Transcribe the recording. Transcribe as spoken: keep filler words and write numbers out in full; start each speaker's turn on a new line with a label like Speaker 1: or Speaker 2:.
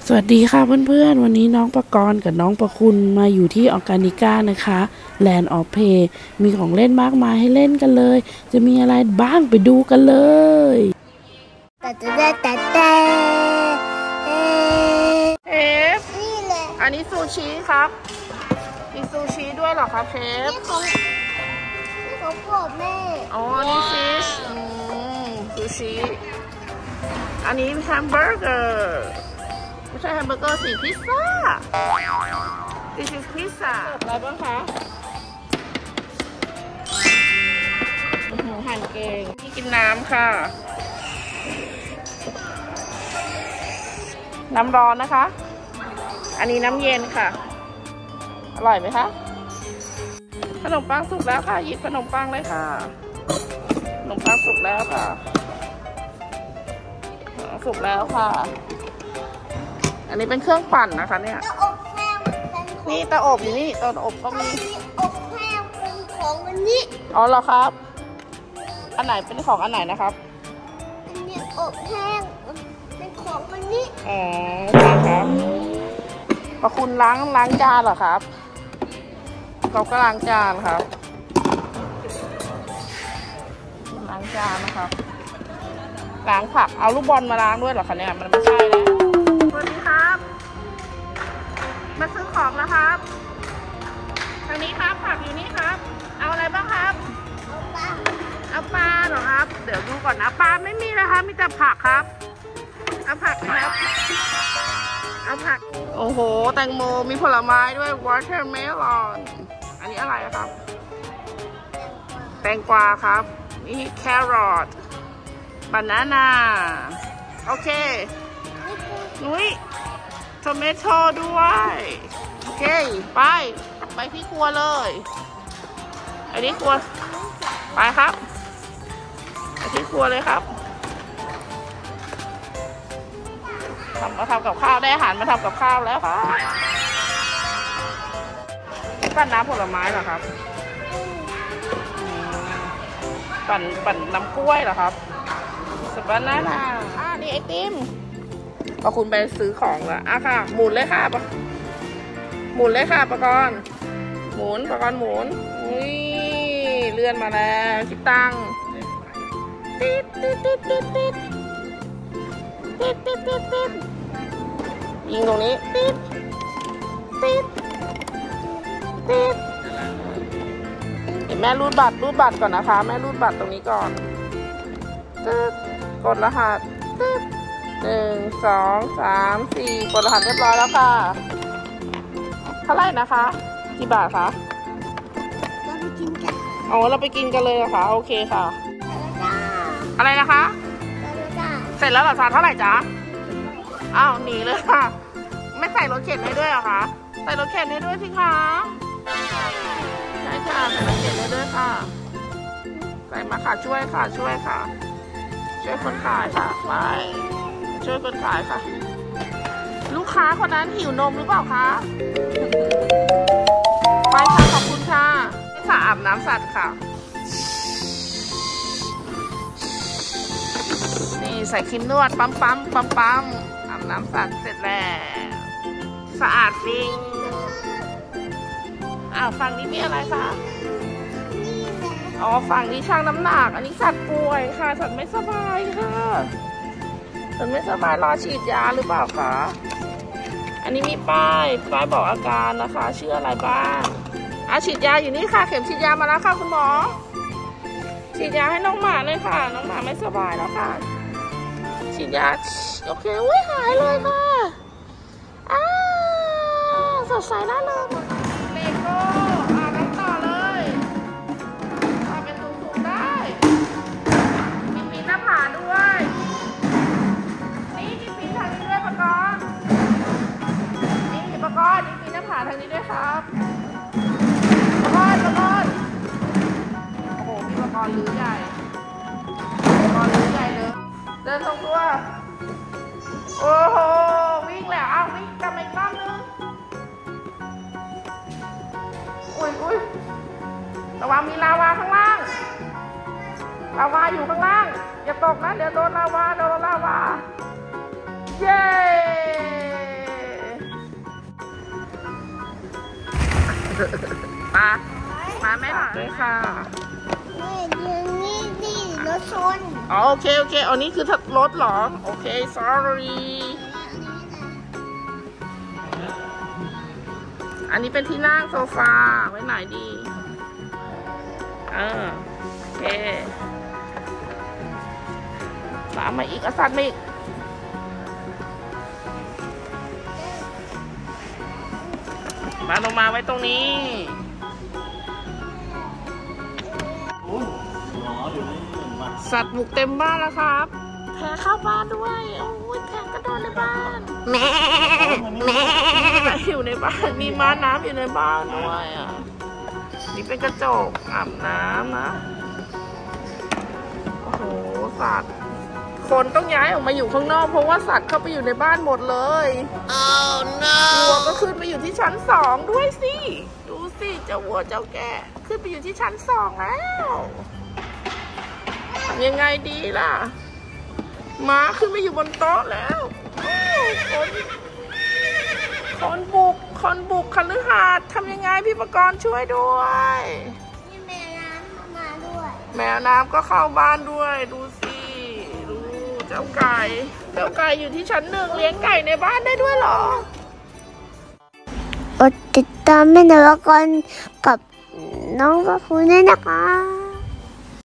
Speaker 1: สวัสดีค่ะเพื่อนๆวันนี้น้องประกรณ์กับน้องประคุณมาอยู่ที่ออร์แกนิก้านะคะแลนด์ออฟเพย์มีของเล่นมากมายให้เล่นกันเลยจะมีอะไรบ้างไปดูกันเลย
Speaker 2: แต่แต่แต่แต่
Speaker 1: เชฟ
Speaker 2: นี่เลย
Speaker 1: อันนี้ซูชิครับมีซูชิด้วยเหรอครับเชฟ
Speaker 2: นี่ของนี่ของพ่อแม่
Speaker 1: อ๋อนี่ฟิชซูชิอันนี้แฮมเบอร์เกอร์ไม่ใช่แฮมเบอร์เกอร์สิพิซซ่า This is pizza อะไรบ้างคะหั่นเก่งนี่กินน้ำค่ะน้ำร้อนนะคะอันนี้น้ำเย็นค่ะอร่อยไหมคะขนมปังสุกแล้วค่ะหยิบขนมปังเลยค่ะขนมปังสุกแล้วค่ะสุกแล้วค่ะอันนี้เป็นเครื่องปั่นนะคะเนี่ยนี่เตาอบอยู่นี่เตาอบก็มี
Speaker 2: อบแห้งเป็นของวันนี้
Speaker 1: อ๋อเหรอครับอันไหนเป็นของอันไหนนะครับ
Speaker 2: อันนี้อบแห้งเป็นของวันนี้
Speaker 1: อ๋อใช่ครับพอคุณล้างล้างจานเหรอครับเขาก็ล้างจานครับล้างจานนะครับล้างผักเอาลูกบอลมาล้างด้วยเหรอคะเนี่ยมันไม่ใช่แล้วสวัสดีครับมาซื้อของแล้วครับทางนี้ครับผักอยู่นี่ครับเอาอะไรบ้างครับ
Speaker 2: เอาปลา
Speaker 1: เอาปลาเหรอครับเดี๋ยวดูก่อนนะปลาไม่มีนะคะมีแต่ผักครับเอาผักครับเอาผักโอ้โหแตงโมมีผลไม้ด้วย watermelon อันนี้อะไรครับแตงกวาครับนี่แครอทบานาน่าโอเคนุ้ยโทเมโต้ด้วยโอเคไปไปที่ครัวเลยอันนี้ครัวไปครับไปที่ครัวเลยครับทำมาทำกับข้าวได้อาหารมาทำกับข้าวแล้วครับปั่นน้ำผลไม้เหรอครับปั่นปั่นน้ำกล้วยเหรอครับสบานาน่าอ่านี่ไอติมพอคุณไปซื้อของแล้วอ่ะค่ะหมุนเลยค่ะหมุนเลยค่ะประกรณ์หมุนประกรณ์หมุนอุ้ยเลื่อนมาแล้วคิดตังติดติดติดติดติดติดติดติดติดยิงตรงนี้ติดติดติดเดี๋ยวแม่รูดบัตรรูดบัตรก่อนนะคะแม่รูดบัตรตรงนี้ก่อนตึ๊ดกดรหัสตึ๊ดหนึ่งสองสามสี่กดรหัสเรียบร้อยแล้วค่ะเท่าไหร่นะคะกี่บาทคะ
Speaker 2: เราไปกินกัน
Speaker 1: อ๋อเราไปกินกันเลยอะค่ะโอเคค่ะอะไรนะคะเสร็จแล้วเหรอจ๊ะเท่าไหร่จ๊ะอ้าวหนีเลยค่ะไม่ใส่รถเข็นให้ด้วยเหรอคะใส่รถเข็นให้ด้วยสิคะใช่ค่ะใส่รถเข็นให้ด้วยค่ะใส่มาค่ะช่วยค่ะช่วยค่ะช่วยคนขายค่ะไปช่วยคนขายค่ะลูกค้าคนนั้นหิวนมหรือเปล่าคะไปค่ะขอบคุณค่ะสระอาบน้ำสัตว์ค่ะนี่ใส่ครีมนวดปั๊มปั๊มปั๊มปั๊มอาบน้ำสัตว์เสร็จแล้วสะอาดจริงอ้าวฝั่งนี้มีอะไรคะอ๋อฝั่งนี้ช่างน้ำหนักอันนี้สัตว์ป่วยค่ะสัตว์ไม่สบายค่ะสัตว์ไม่สบายรอฉีดยาหรือเปล่าคะอันนี้มีป้ายป้ายบอกอาการนะคะชื่ออะไรบ้างอ่ะฉีดยาอยู่นี่ค่ะเข็มฉีดยามาแล้วค่ะคุณหมอฉีดยาให้น้องหมาเลยค่ะน้องหมาไม่สบายแล้วค่ะฉีดยาโอเคอุ้ยหายเลยค่ะอ้าสดใสได้เลยเลโก้อ่ะกันต่อเลยอ่ะเป็นสูงๆได้มีปีนหน้าผาด้วยนี่มีปีนทางนี้ด้วยประกรณ์นี่ประกรณ์มีปีนหน้าผาทางนี้ด้วยครับประกรณ์ประกรณ์โอ้โหมีประกรณ์ลื้อใหญ่ประกรณ์ลื้อใหญ่เลยเดินตรงตัวโอ้โหวิ่งแล้วอ้าววิ่งกลับมาอีกรอบนึงอุ้ยอุ้ยระวังมีลาวาข้างล่างลาวาอยู่ข้างล่างอย่าตกนะเดี๋ยวโดนลาวาโดนลาวาเย้มามาไม่หลังเลยค่ะ
Speaker 2: นี่ยืนนี่นี่รถชน
Speaker 1: อ๋อโอเคโอเคอันนี้คือรถเหรอโอเค sorry อันนี้เป็นที่นั่งโซฟาไว้ไหนดีเออโอเคตามมาอีกอาสัตว์มาอีกมาลงมาไว้ตรงนี้สัตว์บุกเต็มบ้านแล้วครับแพะเข้าบ้านด้วยโอ้ยแพะกระโดดในบ้านแม่แม่อยู่ในบ้านมีม้าน้ำอยู่ในบ้านด้วยอ่ะนี่เป็นกระจกอาบน้ำนะโอ้โหสัตว์คนต้องย้ายออกมาอยู่ข้างนอกเพราะว่าสัตว์เข้าไปอยู่ในบ้านหมดเลย oh no วัวก็ขึ้นมาอยู่ที่ชั้นสองด้วยสิดูสิเจ้าวัวเจ้าแก่ขึ้นไปอยู่ที่ชั้นสองแล้วทำยังไงดีล่ะม้าขึ้นไปอยู่บนโต๊ะแล้วคนคนบุกคนบุกคฤหาสน์ทำยังไงพี่ประกรณ์ช่วยด้วย
Speaker 2: นี่แมวน้ำมาด้วย
Speaker 1: แมวน้ำก็เข้าบ้านด้วยดูสิดูเจ้าไก่เจ้าไก่อยู่ที่ชั้นหนึ่งเลี้ยงไก่ในบ้านได้ด้วยเหรอก
Speaker 2: ดติดตามแม่นวกรกับน้องพระคุณด้วยนะคะ